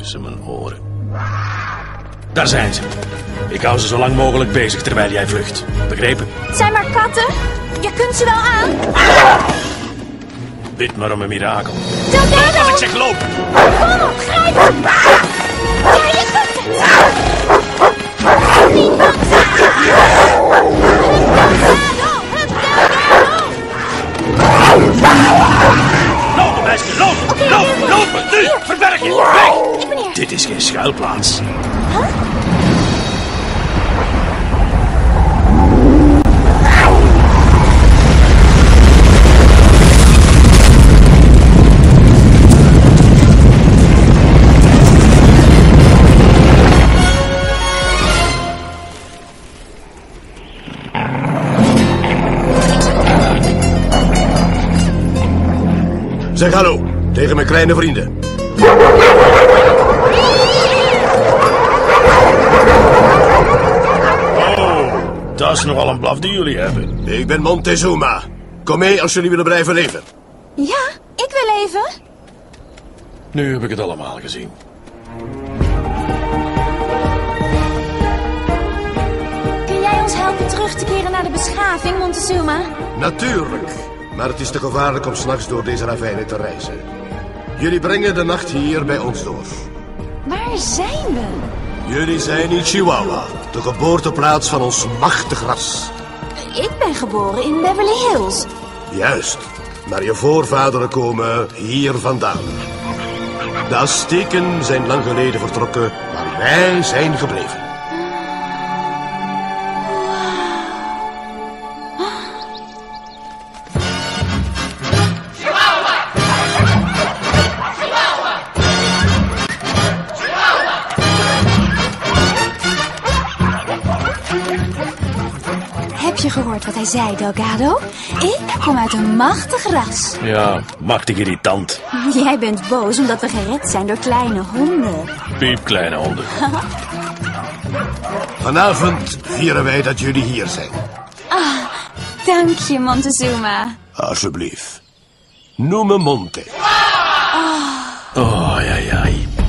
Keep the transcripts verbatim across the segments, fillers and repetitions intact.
tussen mijn oren. Daar zijn ze. Ik hou ze zo lang mogelijk bezig terwijl jij vlucht. Begrepen? Het zijn maar katten. Je kunt ze wel aan. Bid maar om een mirakel. Delgado! Als ik zeg loop! Kom op, grijp hem! Ja, je kunt het! Niet bang zijn! Hup, Delgado! Hup, Delgado! Lopen, meisje, lopen! Oké, lopen, hier, lopen! Nu, hier. verberg je! Hier. Weg! Ik ben hier. Dit is geen schuilplaats. Huh? Zeg hallo tegen mijn kleine vrienden. Oh, dat is nogal een blaf die jullie hebben. Ik ben Montezuma. Kom mee als jullie willen blijven leven. Ja, ik wil even. Nu heb ik het allemaal gezien. Kun jij ons helpen terug te keren naar de beschaving, Montezuma? Natuurlijk. Maar het is te gevaarlijk om 's nachts door deze ravijnen te reizen. Jullie brengen de nacht hier bij ons door. Waar zijn we? Jullie zijn in Chihuahua, de geboorteplaats van ons machtig ras. Ik ben geboren in Beverly Hills. Juist, maar je voorvaderen komen hier vandaan. De Azteken zijn lang geleden vertrokken, maar wij zijn gebleven. Heb je gehoord wat hij zei, Delgado? Ik kom uit een machtig ras. Ja, machtig irritant. Jij bent boos omdat we gered zijn door kleine honden. Piep, kleine honden. Vanavond vieren wij dat jullie hier zijn. Ah, dank je, Montezuma. Alsjeblieft. Noem me Monte. Oh, ja, ja.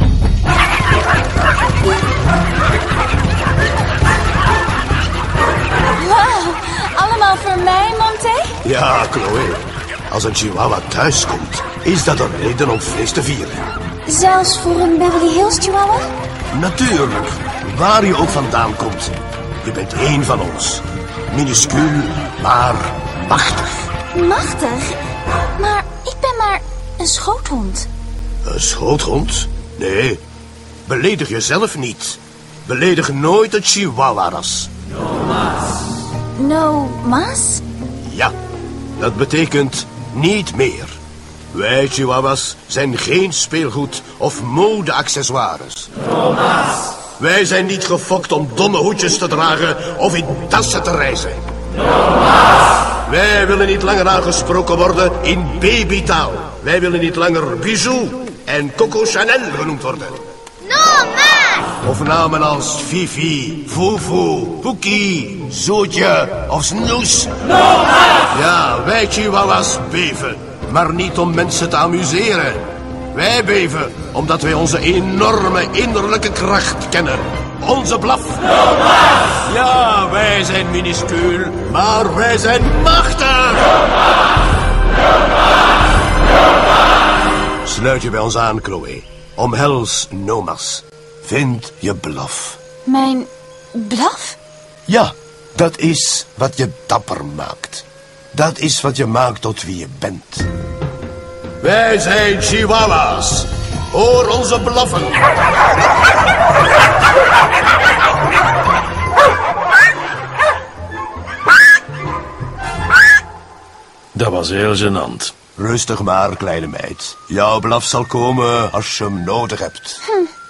Wow, allemaal voor mij, Monte? Ja, Chloe. Als een Chihuahua thuis komt, is dat een reden om feest te vieren. Zelfs voor een Beverly Hills Chihuahua? Natuurlijk, waar je ook vandaan komt. Je bent één van ons. Minuscuul, maar machtig. Machtig? Maar ik ben maar een schoothond. Een schoothond? Nee, beledig jezelf niet. Beledig nooit het Chihuahua-ras. No mas? Ja, dat betekent niet meer. Wij Chihuahuas zijn geen speelgoed of mode-accessoires. Wij zijn niet gefokt om domme hoedjes te dragen of in tassen te reizen. Wij willen niet langer aangesproken worden in babytaal. Wij willen niet langer Bijou en Coco Chanel genoemd worden. No más! Of namen als Fifi, Fufu, Poekie, Zootje of Snoes. Ja, wij Chihuahuas beven. Maar niet om mensen te amuseren. Wij beven omdat wij onze enorme innerlijke kracht kennen. Onze blaf. Ja, wij zijn minuscuul, maar wij zijn machtig. Sluit je bij ons aan, Chloe. Omhels Nomas. Vind je blaf. Mijn blaf? Ja, dat is wat je dapper maakt. Dat is wat je maakt tot wie je bent. Wij zijn Chihuahuas. Hoor onze blaffen. Dat was heel gênant. Rustig maar, kleine meid. Jouw blaf zal komen als je hem nodig hebt. Hm.